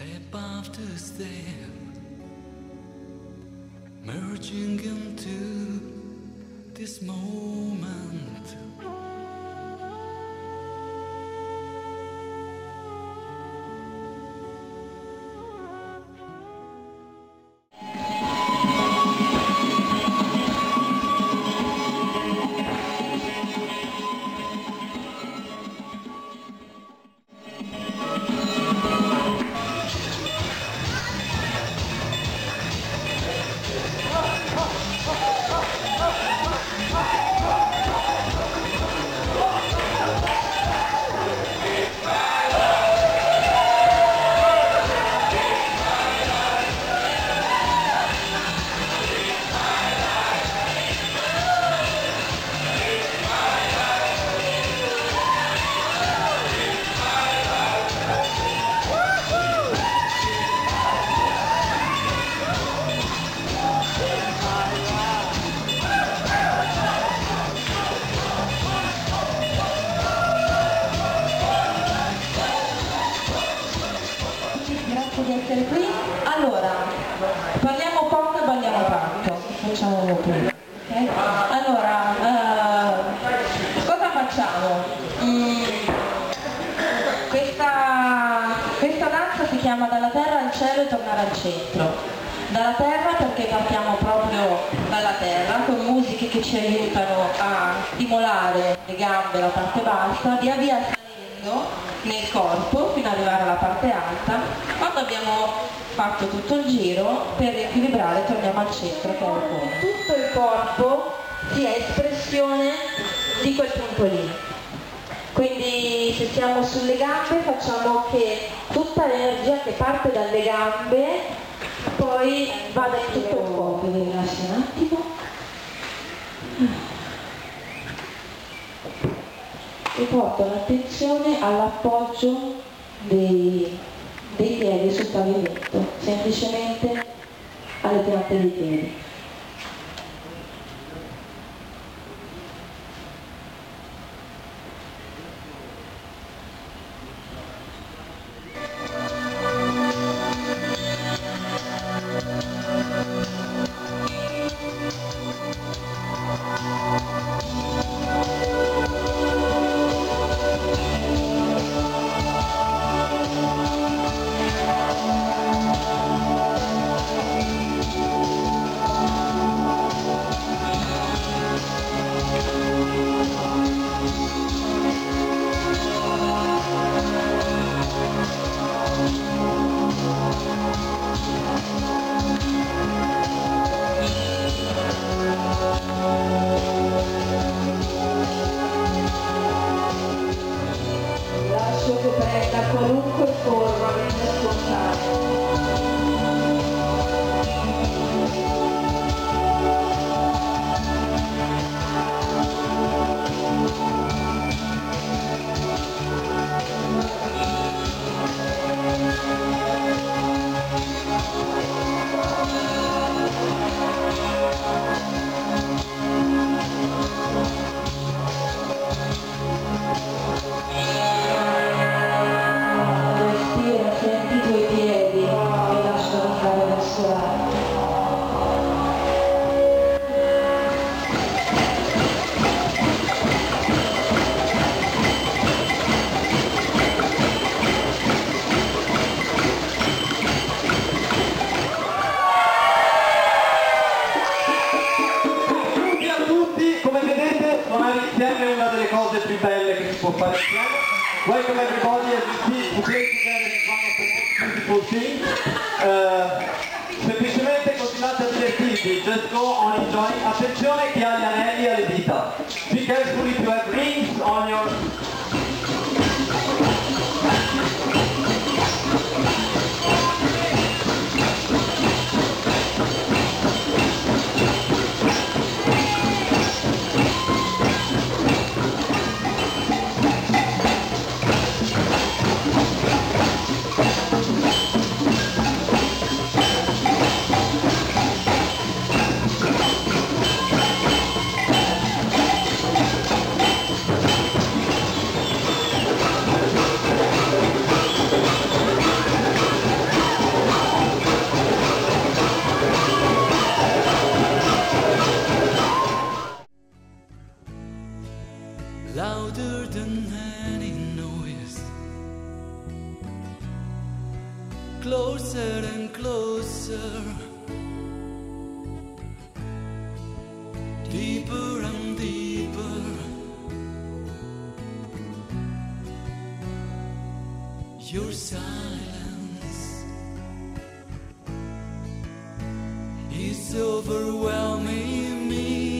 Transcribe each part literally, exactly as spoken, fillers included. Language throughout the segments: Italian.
Step after step, merging into this moment. Di essere qui. Allora, parliamo poco e balliamo tanto. Facciamo prima. Okay? Allora, eh, cosa facciamo? Mm, questa, questa danza si chiama Dalla terra al cielo e tornare al centro. Dalla terra perché partiamo proprio dalla terra con musiche che ci aiutano a stimolare le gambe, la parte bassa, via via salendo nel corpo fino ad arrivare alla parte alta. Quando abbiamo fatto tutto il giro, per riequilibrare torniamo al centro, che è il cuore. Tutto il corpo sia espressione di quel punto lì. Quindi se siamo sulle gambe facciamo che tutta l'energia che parte dalle gambe poi vada in tutto il corpo. Vi rilascio un attimo. E porto l'attenzione all'appoggio dei, dei piedi sul pavimento, semplicemente alle piante dei piedi. Qualunque forma viene scontato. Fare insieme. Welcome everybody as you see, to play together is one of the most beautiful things. Uh, semplicemente continuate a divertirvi, just go on enjoying. Attenzione chi ha gli anelli alle dita. Be careful if you have rings on your... your silence is overwhelming me.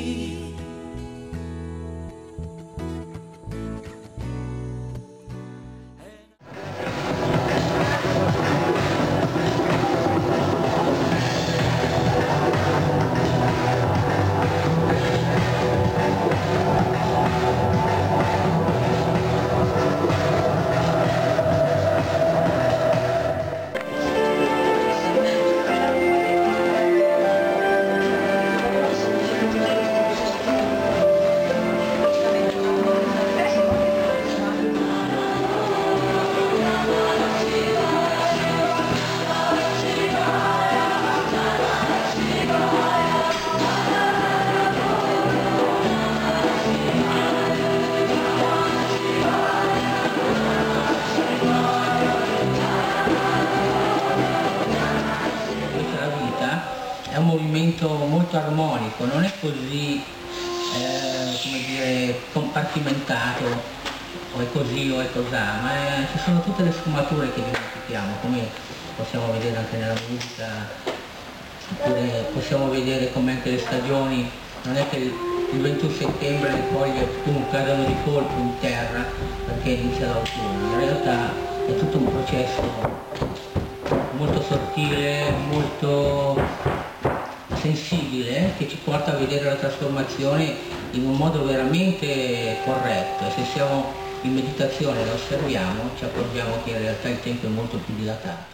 È un movimento molto armonico, non è così eh, come dire, compartimentato, o è così o è cos'ha, ma è, ci sono tutte le sfumature che dimentichiamo, come possiamo vedere anche nella musica, oppure possiamo vedere come anche le stagioni, non è che il, il ventuno settembre le foglie pum, cadono di colpo in terra perché inizia l'autunno, in realtà è tutto un processo molto sottile, molto sensibile, che ci porta a vedere la trasformazione in un modo veramente corretto, e se siamo in meditazione e lo osserviamo ci accorgiamo che in realtà il tempo è molto più dilatato.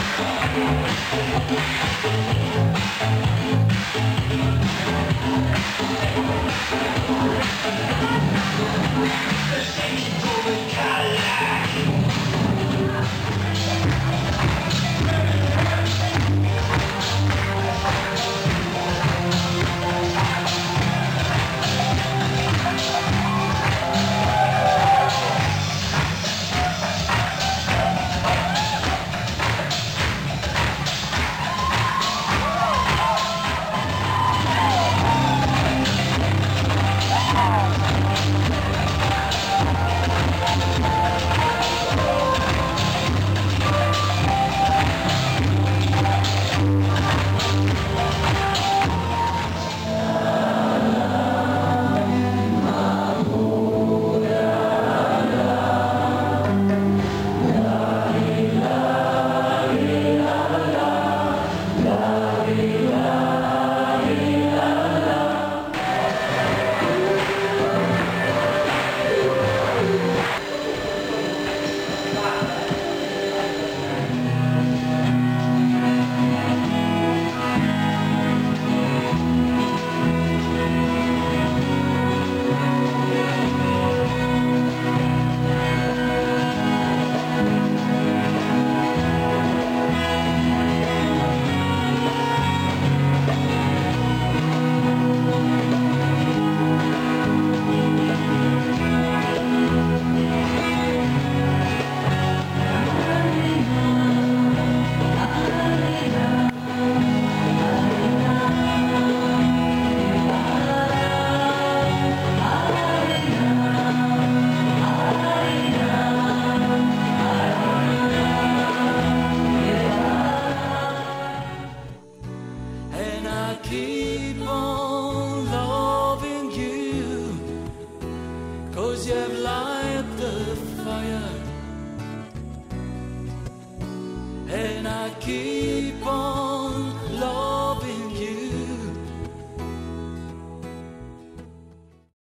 Keep on loving you, 'cause you have light the fire, and I keep